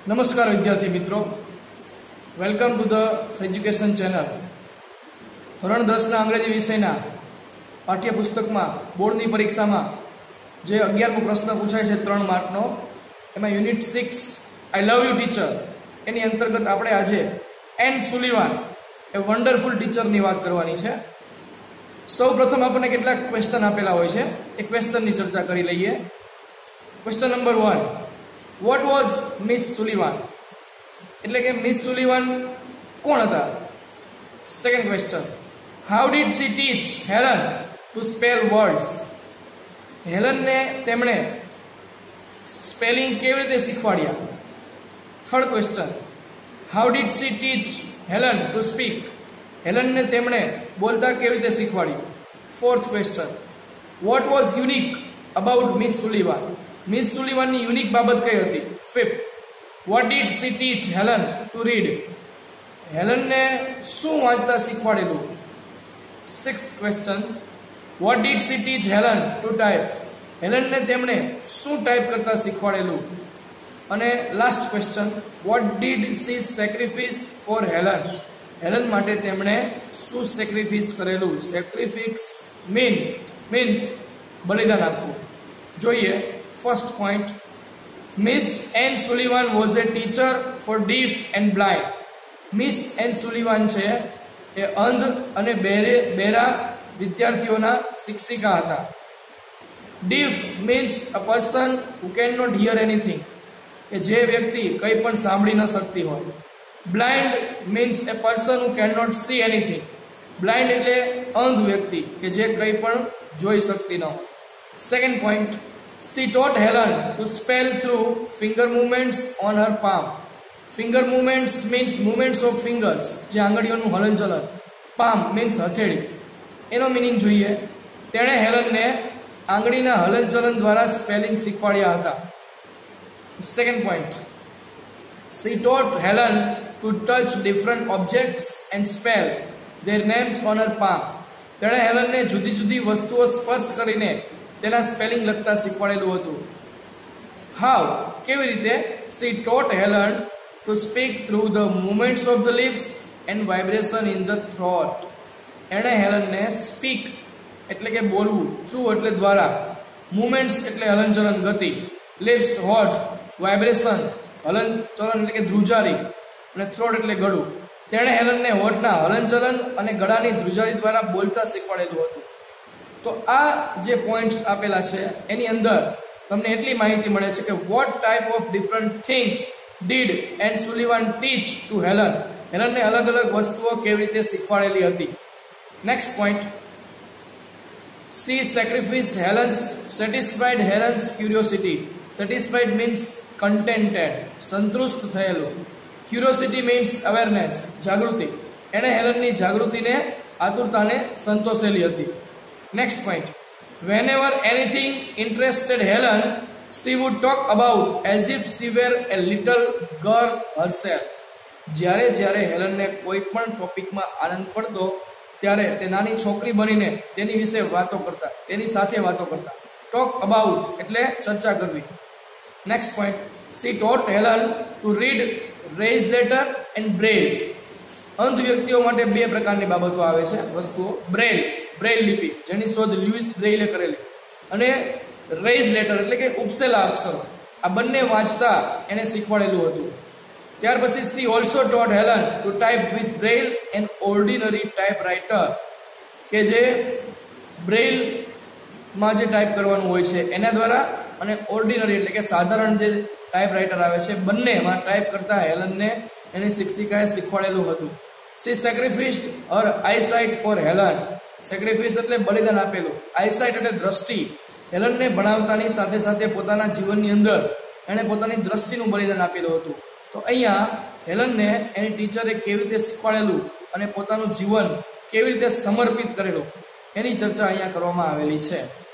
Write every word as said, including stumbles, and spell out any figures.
નમસ્કાર વિદ્યાર્થી મિત્રો, welcome to the education channel. ધોરણ દસના અંગ્રેજી વિષયના પાઠ્યપુસ્તકમાં બોર્ડની પરીક્ષામાં જે અગિયારમો પ્રશ્ન પૂછાય છે ત્રણ માર્કનો, એમાં unit six I love you teacher એની અંતર્ગત આપણે આજે એન સુલિવાન એ વન્ડરફુલ ટીચરની વાત કરવાની છે. સૌ પ્રથમ આપણને કેટલાક ક્વેશ્ચન આપેલા હોય છે, એ ક્વેશ્ચનની ચર્ચા કરી લઈએ. Question number one, what was Miss Sullivan? એટલે કે મિસ સુલિવાન કોણ હતા? Second question, how did she teach Helen to spell words? હેલનને તેમણે સ્પેલિંગ કેવી રીતે શીખવાડ્યા? Third question, how did she teach Helen to speak? હેલનને તેમણે બોલતા કેવી રીતે શીખવાડ્યું? Fourth question, what was unique about Miss Sullivan? Miss સુલિવાનની યુનિક બાબત કઈ હતી? Fifth, what did she teach Helen to read? હેલનને શું વાંચતા શીખવાડેલું? Sixth question, what did she teach Helen to type? હેલનને તેમણે શું ટાઈપ કરતા શીખવાડેલું? અને last question, what did she sacrifice for Helen? Helen માટે તેમણે શું સેક્રિફાઈસ કરેલું? સેક્રિફિક્સ મીન મીન્સ બલિદાન આપવું. જોઈએ first point, Miss Ann Sullivan was a teacher for deaf and blind. Miss Ann Sullivan છે એ અંધ અને બેરે બેરા વિદ્યાર્થીઓના શિક્ષિકા હતા. Deaf means a person who can not hear anything, કે જે વ્યક્તિ કંઈ પણ સાંભળી ન શકતી હોય. Blind means a person who can not see anything. Blind એટલે અંધ વ્યક્તિ કે જે કંઈ પણ જોઈ શકતી ન હોય. Second point, she taught Helen to spell through finger movements on her palm. Finger movements means movements of fingers, જે આંગળીઓનું હલનચલન. palm means હથેળી. એનો મિનિંગ જોઈએ, તેણે હેલનને આંગળીના હલનચલન દ્વારા સ્પેલિંગ શીખવાડ્યા હતા. Second point, she taught Helen to touch different objects and spell their names on her palm. તેણે હેલનને જુદી જુદી વસ્તુઓ સ્પર્શ કરીને તેના સ્પેલિંગ લખતા શીખવાડેલું હતું. હાઉ, કેવી રીતે? She taught Helen to speak through the movements of the lips and vibration in the throat. એણે હેલનને સ્પીક એટલે કે બોલવું, થ્રુ એટલે દ્વારા, મુવમેન્ટ્સ એટલે હલનચલન ગતિ, લિપ્સ હોઠ, વાઇબ્રેશન હલનચલન એટલે કે ધ્રુજારી, અને થ્રોટ એટલે ગળું. તેણે હેલનને હોઠના હલનચલન અને ગળાની ધ્રુજારી દ્વારા બોલતા શીખવાડેલું હતું. તો આ જે પોઈન્ટ્સ આપેલા છે એની અંદર તમને એટલી માહિતી મળે છે કે what type of different things did Ann Sullivan teach to Helen? હેલનને અલગ અલગ વસ્તુઓ કેવી રીતે શીખવાડેલી હતી. Next point, she sacrifice Helen's satisfied Helen's curiosity. Satisfied means contented, સંતુષ્ટ થયેલું. ક્યુરિયોસિટી મીન્સ અવેરનેસ, જાગૃતિ. એણે હેલનની જાગૃતિને, આતુરતાને સંતોષેલી હતી. Next point, whenever anything interested Helen, she would talk about as if she were a little girl herself. જ્યારે જ્યારે હેલનને કોઈ પણ ટોપિકમાં આનંદ પડતો ત્યારે તે નાની છોકરી બનીને તેની વિશે વાતો કરતા, તેની સાથે વાતો કરતા. ટોક અબાઉટ એટલે ચર્ચા કરવી. Next point, she taught Helen to read raised letter and braille. અંધ વ્યક્તિઓ માટે બે પ્રકારની બાબતો આવે છે, વસ્તુઓ. બ્રેલ, બ્રેઇલ લિપિ, જેની શોધ લ્યુઇસ બ્રેઇલે કરેલી, અને રેઇઝ લેટર એટલે કે ઉપસેલા અક્ષરો. આ બંને વાંચતા એને શીખવાડેલું હતું. ત્યાર પછી she also taught Helen to type with Braille and ordinary typewriter, કે જે બ્રેઇલમાં જે ટાઈપ કરવાનું હોય છે એના દ્વારા, અને ઓર્ડિનરી એટલે કે સાધારણ જે ટાઈપ રાઇટર આવે છે, બંનેમાં ટાઈપ કરતા હેલનને એની શિક્ષિકાએ શીખવાડેલું હતું. She sacrificed her eyesight for Helen. Sacrifice એટલે બલિદાન આપેલું, આઈસાઇટ એટલે દ્રષ્ટિ. હેલનને ભણાવતાની સાથે સાથે પોતાના જીવનની અંદર એણે પોતાની દ્રષ્ટિનું બલિદાન આપેલું હતું. તો અહીંયા હેલનને એની ટીચરે કેવી રીતે શીખવાડેલું અને પોતાનું જીવન કેવી રીતે સમર્પિત કરેલું એની ચર્ચા અહીંયા કરવામાં આવેલી છે.